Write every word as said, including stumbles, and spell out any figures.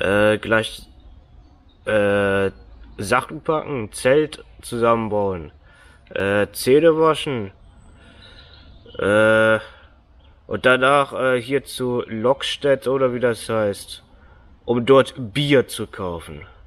Äh, gleich äh, Sachen packen, Zelt zusammenbauen, äh, Zähne waschen, äh, und danach äh, hier zu Lokstedt oder wie das heißt, um dort Bier zu kaufen.